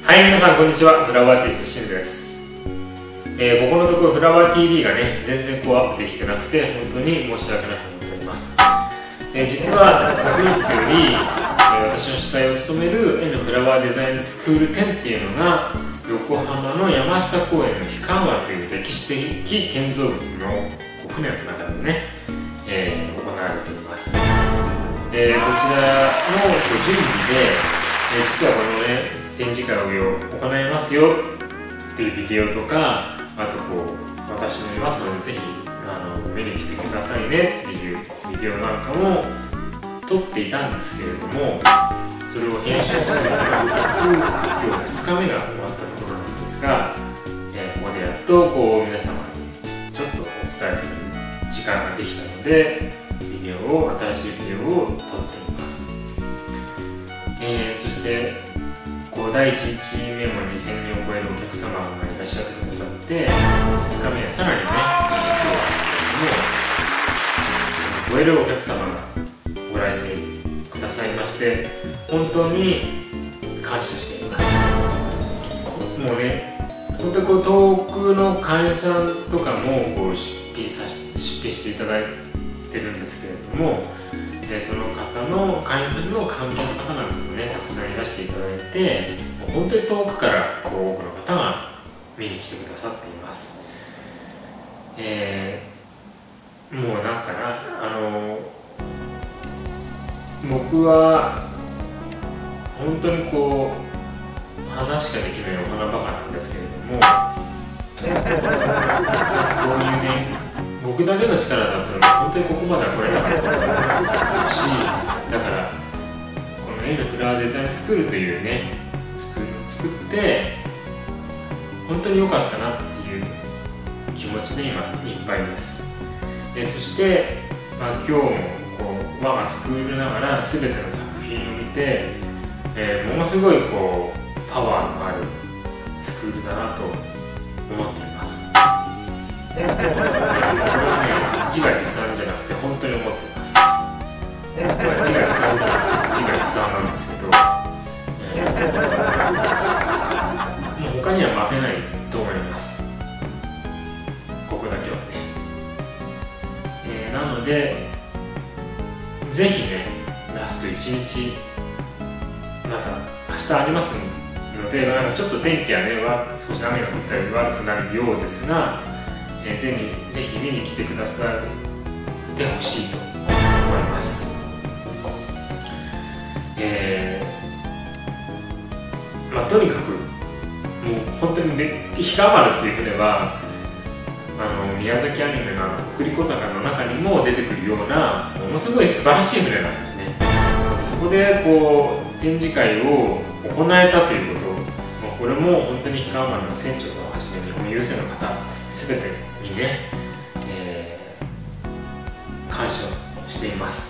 はい、皆さんこんにちは。フラワーアーティストシンです。ここのところフラワー TV がね、全然アップできてなくて、本当に申し訳なく思っております。実は昨日より、私の主催を務める N フラワーデザインスクール展っていうのが、横浜の山下公園の氷川湾という歴史的建造物の船の中でね、行われています。こちらの準備で、実はこのね、展示会を行いますよっていうビデオとか、あと私もいますので、ぜひ見に来てくださいねっていうビデオなんかも撮っていたんですけれども、それを編集するために今日2日目が終わったところなんですが、ここでやっと皆様にちょっとお伝えする時間ができたので、新しいビデオを撮っています。そして第1日目も2000人を超えるお客様がいらっしゃってくださって、2日目はさらにね、今日ですけれども、超えるお客様がご来店くださいまして、本当に感謝しています。もうね、本当に遠くの会員さんとかも出品していただいてるんですけれども、その方の会員さんの関係の方なんかもね、たくさんいらしていただいて、本当に遠くから多くの方が見に来てくださっています。もうなんかな、僕は本当に話しかできないお花バカなんですけれども、こういうね、僕だけの力だったら本当にここまでは来れなかったと思うし、だからこの N フラワーデザインスクールというね、スクールを作って本当に良かったなっていう気持ちで今いっぱいです。そして、今日も我がスクールながら全ての作品を見て、ものすごいパワーのあるスクールだなと思っています。これはね、自画自賛じゃなくて本当に思っています。自画自賛じゃなくて自画自賛なんですけど、もう他には負けないと思います。ここだけはね。なので、ぜひね、ラスト1日、また明日ありますので、ちょっと天気はね、少し雨が降ったり悪くなるようですが、ぜひ見に来てくださってほしいと思います。とにかくもう本当に氷川丸っていう船は宮崎アニメの北陸小坂の中にも出てくるようなものすごい素晴らしい船なんですね。そこで展示会を行えたということ、これも本当に氷川丸の船長さんをはじめ日本郵船の方全てにね、感謝しています。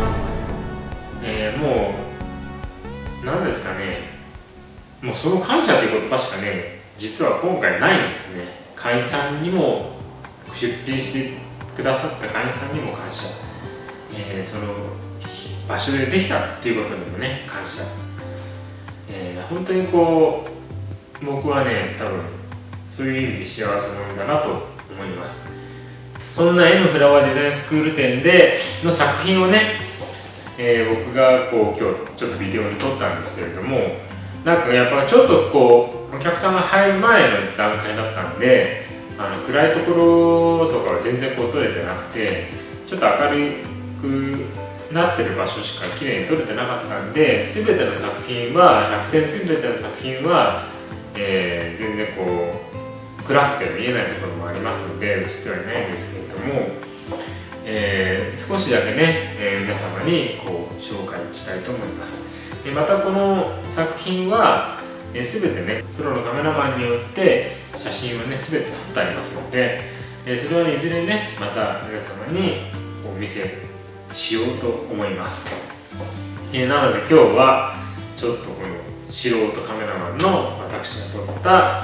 もう何ですかね、もうその感謝という言葉しかね、実は今回ないんですね。会員さんにも、出品してくださった会員さんにも感謝、その場所でできたっていうことにもね、感謝。本当に僕はね、多分そういう意味で幸せ者だなと思います。そんな N フラワーデザインスクール展の作品をね、僕が今日ちょっとビデオに撮ったんですけれども、なんかやっぱちょっとお客さんが入る前の段階だったんで、暗いところとかは全然撮れてなくて、ちょっと明るくなってる場所しか綺麗に撮れてなかったんで、全ての作品は100点全ての作品は、全然暗くて見えないところもありますので映ってはいないんですけれども、少しだけね、皆様に紹介したいと思います。またこの作品は、全てねプロのカメラマンによって写真をね全て撮ってありますので、それはいずれねまた皆様にお見せしようと思います。なので今日はちょっとこの素人カメラマンの私が撮った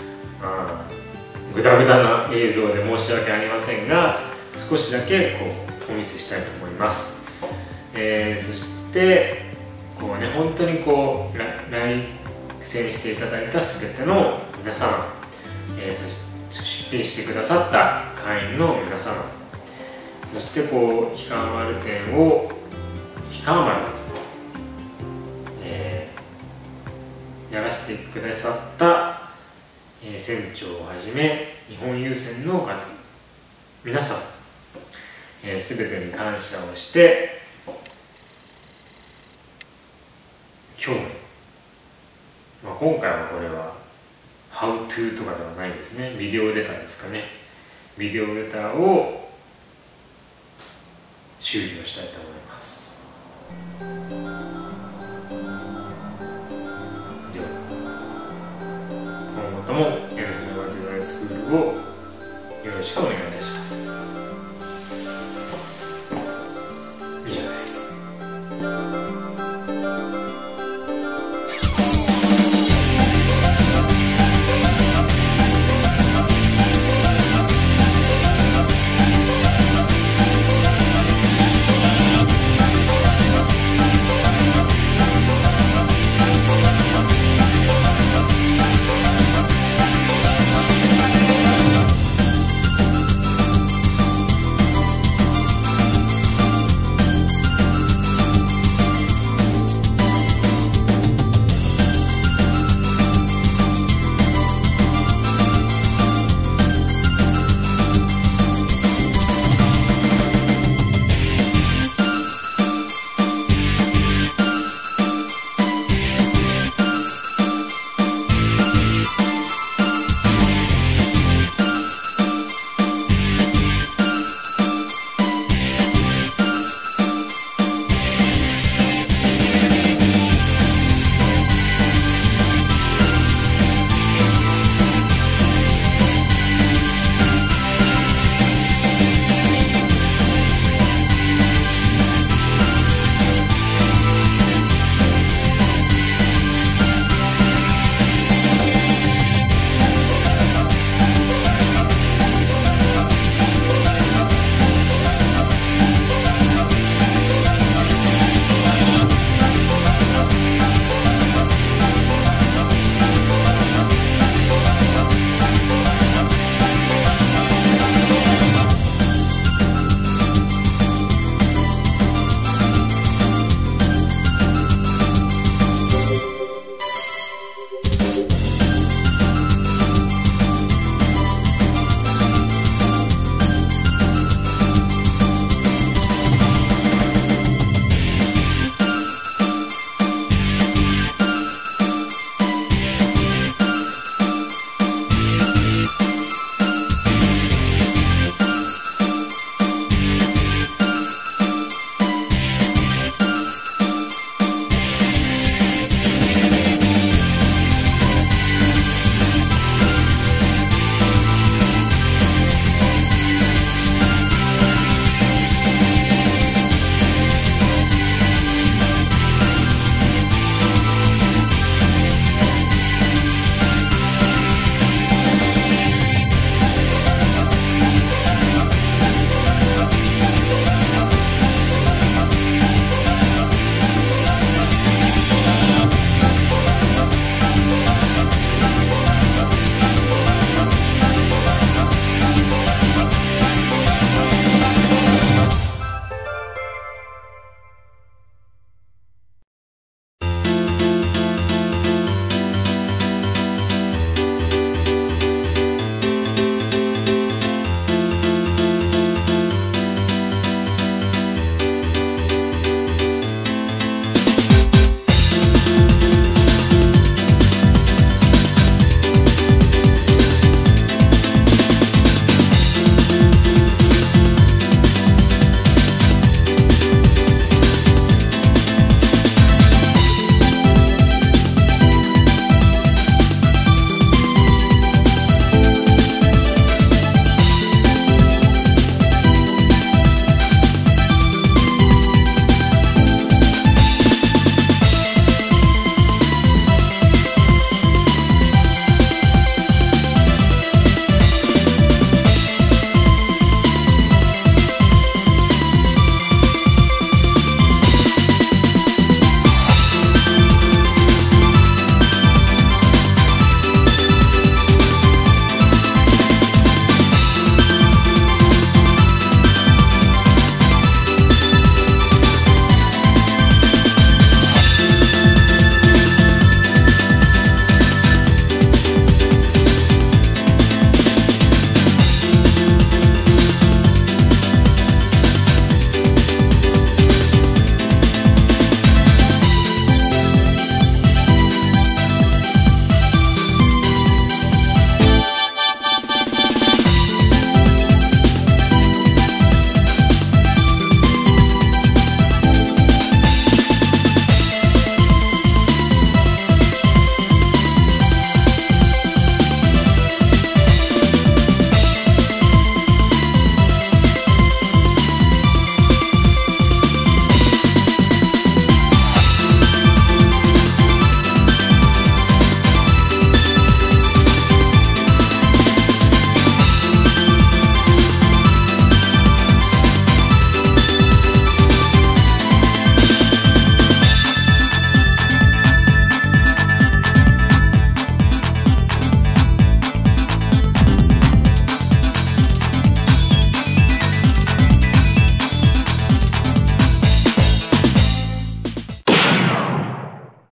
グダグダな映像で申し訳ありませんが、少しだけお見せしたいと思います。そして本当に来選していただいた全ての皆様、そして出品してくださった会員の皆様、そして氷川丸店を氷川丸、やらせてくださった、船長をはじめ日本郵船の方皆さん、全てに感謝をして、今日、今回はこれは How to とかではないですね。ビデオレターですかね。ビデオレターを終了したいと思います。では、今後とも NFO デザインスクールをよろしくお願いいたします。